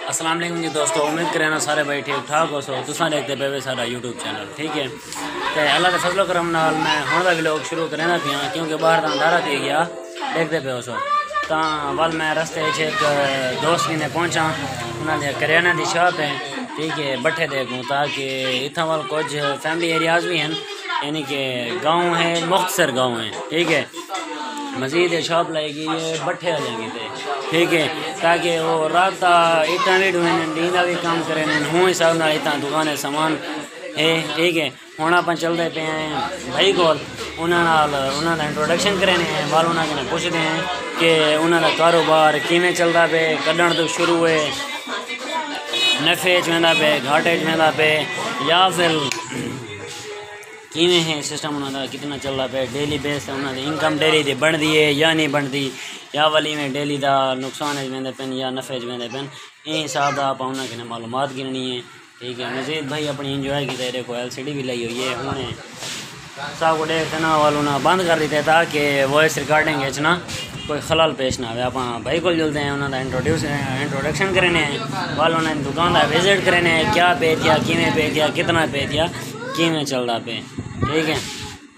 अस्सलाम वालेकुम जी दोस्तों, उम्मीद करें ना सारे भाई ठीक ठाक हो। सो तुसा देखते पे सारा यूट्यूब चैनल ठीक है। तो अल्लाह के फजलो करम नाल मैं हुण दा व्लॉग शुरू करना पिया क्योंकि बाहर दा अंधारा थी गया देखते पे हो। सो तो वल मैं रस्ते एक दोस्त ने पहुंचा, उन्होंने करियाना की शॉप है ठीक है, बट्ठे देखूँ ताकि इतना वाल कुछ फैमिली एरियाज भी हैं, यानी कि गाँव है, मुख्तसर गाँव है ठीक है। मजीद शॉप लगेगी ये बट्ठे आ जाएंगे थे ठीक है, ताकि वो रात इतना भी ढूंढे नींदा भी काम करें हूँ हिसाब ना इतना दुकान सामान है ठीक है। हूँ आप चलते पे हैं भाई को, उन्होंने इंट्रोडक्शन करें वाल उन्होंने पूछते हैं कि उन्होंने कारोबार किमें चलता पे, कढ़ण तो शुरू है, नफे च वेंदा पे, घाटे च वेंदा पे, या फिर किमें है सिस्टम उन्होंने कितना चल रहा पे, डेली बेस उन्होंने इनकम डेली दी बनती है या नहीं बनती, या वाली में डेली का नुकसान वेंदे पेन या नफे वेंदे पेन, ये हिसाब आप उन्होंने मालूमात गिननी है ठीक है। मजीद भाई अपनी इंजॉय की तेरे को LCD भी लाई हुई है, उन्हें सब को देखते ना वालों ना बंद कर देते ताकि वॉइस रिकॉर्डिंग ना कोई खलल पेश ना आए। आप भाई को जुलते हैं, उन्होंंने इंट्रोडक्शन करने वालों ने दुकान का विजिट करने क्या पे थिया, किमें पे थिया, कितना पे थिया, किमें चलता पे ठीक है।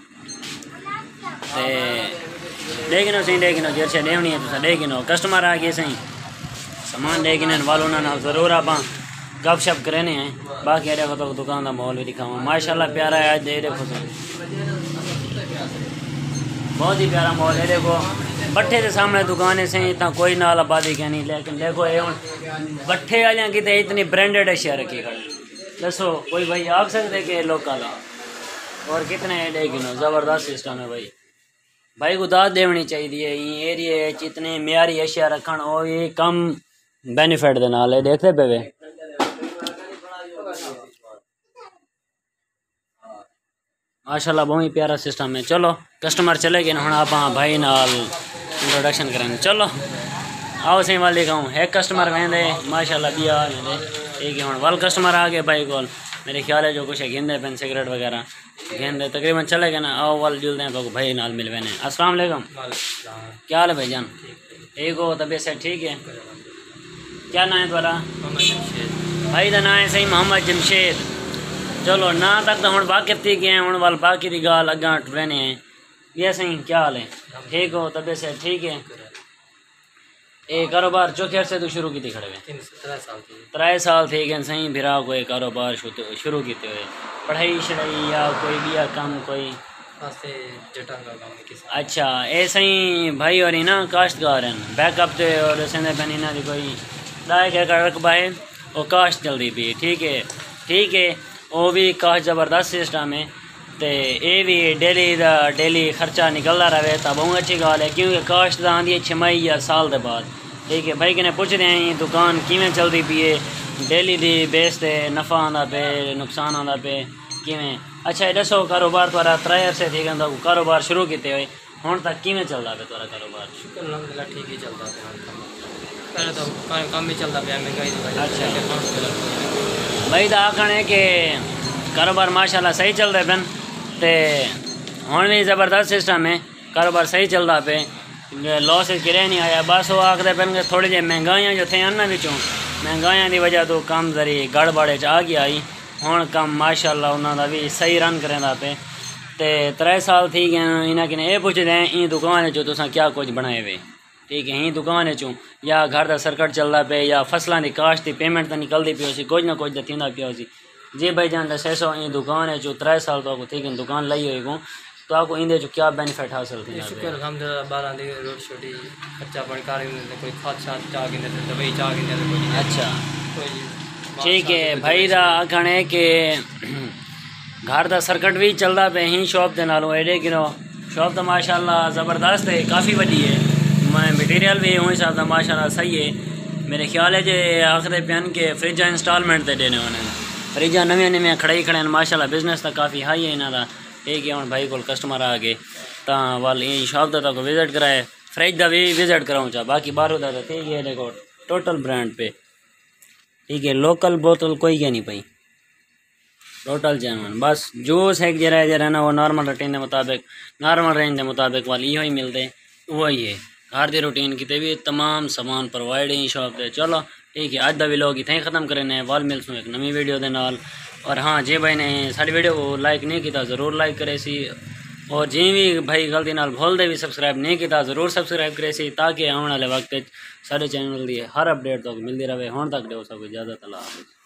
तो देखो सही देखो जैसे देवनी है तो देखो कस्टमर आ गए सही सामान देखने वालों ना ज़रूर आप गप शप करेने हैं। बाकी देखो तो दुकान का माहौल भी दिखाऊँ माशाल्लाह प्यारा है। आज देखो तो बहुत ही प्यारा माहौल है। देखो बट्ठे के सामने दुकान है सही, इतना कोई नाल आबादी क्या नहीं, लेकिन देखो ये बट्ठे वाले कि इतनी ब्रांडेड अशिया रखी खड़ी, दसो कोई भाई आ सकते कि लोकल है और कितने लेकिन ज़बरदस्त सिस्टम है भाई। भाई को दाद देनी चाहिए ये एरिए इतने म्यारी अशिया रखन और ये कम बेनीफिट दे नाल है। देखते पे वे माशाल्लाह बहुत ही प्यारा सिस्टम है। चलो कस्टमर चले गए हम आप भाई नाल इंट्रोडक्शन करें। चलो आओ सही वाल दिखाऊँ, एक कस्टमर वेंदे माशाल्लाह भी आ ठीक है। हम वाल कस्टमर आ गए भाई को, मेरे ख्याल है जो कुछ गेंदे पेन सिगरेट वगैरह गेंदे तकरीबन चले गए ना। आओ वाल जुलते हैं तो भाई नाल मिलवे ने। अस्सलाम वालेकुम, क्या हाल है भाईजान? ठीक हो, तबीयत से ठीक है? क्या नाम है तुम्हारा? भाई का नाम है सही मोहम्मद जमशेद। चलो ना तक तो हम वाकिफ थी गए, हूँ वाल बाकी की गाल अगा टुरने हैं। ये सही क्या हाल है? ठीक हो, तबीयत से ठीक है? ये कारोबार चौथे अरसे तो शुरू की खड़े हुए? 3 साल थे गए सही फिर कोई कारोबार शुरू किए हुए, पढ़ाई शढ़ाई या कोई भी काम कोई? अच्छा ये सही भाई और ना काश्तकार हैं बैकअप से और सेंदे पैन इन्हों की कोई 10 एकड़ रकबा है वो काश्त चलती पी ठीक है। ठीक है वो भी काश्त ज़बरदस्त सिस्टम है, तो ये भी डेली खर्चा निकलता रहे तो बहुत अच्छी गाल है क्योंकि काश्त आँदी है 6 मई या साल के बाद ठीक है। भाई कने पुछते हैं दुकान किमें चलती पी है, डेली दी बेस ते नफ़ा आंदा पे नुकसान आंदा पे किमें? अच्छा ये दसो कारोबार थोड़ा 3 अरसे थी गए कारोबार शुरू किए हुए हुण तक किमें चलता पे थोड़ा कारोबार? शुक्र ठीक ही चलता है, पहले तो कम ही चलता पे महंगाई। अच्छा भाई तो आखण है कि कारोबार माशाल्लाह सही चल रहे पेन, तो हुण भी ज़बरदस्त सिस्टम है, कारोबार सही चलता पे, लॉस किरे नहीं आया। बस वो आखते पेन कि थोड़ी जी महंगाइयाँ जो थे ना बिचों महंगाइयाँ की वजह तो कम जरी गड़बड़े आ गया आई, हुण कम माशाल्लाह उन्होंने भी सही रन करेंदा पे। तो 3 साल थी गए इन्हें कि ये पुछते हैं ई दुकान चो तुसा क्या कुछ बनाए वे ठीक है, ही दुकान चो या घर का सर्कट चलता पे या फसलों की काश्त की पेमेंट तो निकलती पी हो कुछ ना कुछ तो थींदा पिया हो। जी भाई जान दसो ये दुकान चो 3 साल तो आपको ठीक है दुकान लाई हुई को, तो आपको इंदे जो क्या बेनिफिट हासिल थी? शुक्र अलहमदुलिल्लाह 12 दिन रोटी छोटी खर्चा पानी कार कोई खाद शाद चाह गिंदे दवाई चाह गिंदे। अच्छा ठीक है भाई दा आखण है कि घर का सर्कट भी चलता पे ही शॉप के नालों एडे किनो शॉप तो माशाल्लाह ज़बरदस्त है, काफ़ी बड़ी है, मैं मटीरियल भी उस हिसाब से माशाल्लाह सही है। मेरे ख्याल है जो आखिर पेन के फ्रिजा इंस्टॉलमेंट से देने वाले फ्रिजा नवे खड़े खड़े माशाल्लाह बिजनेस तो काफ़ी हाई है इन्हों का ठीक है। हम भाई को कस्टमर आ गए तो वाल यही शॉप का तो विजिट कराए, फ्रिज का भी विजिट कराऊँ चाह, बाकी बाहरों का तो ठीक है। देखो टोटल ब्रांड पे ठीक है, लोकल बोतल कोई क्या नहीं पाई, टोटल जेनवन। बस जूस है जरा ना वो नॉर्मल रूटीन के मुताबिक नॉर्मल रेंज के मुताबिक वाली यो ही मिलते वही है। घर की रूटीन की भी तमाम सामान प्रोवाइड है शॉप पे। चलो ठीक है, अज का व्लॉग इतना ही खत्म करने वाल मिलसूँ एक नवी वीडियो के नाल। और हाँ, जे भाई ने सारी वीडियो को लाइक नहीं किया ज़रूर लाइक करे सी, और जे भी भाई गलती नाल भूलते भी सब्सक्राइब नहीं किया ज़रूर सब्सक्राइब करे सी, ताकि आने वाले वक्त सारे चैनल की हर अपडेट तक मिलती रहे। हुण तक दो सब इजाज़त अल्लाह हाफ़िज़।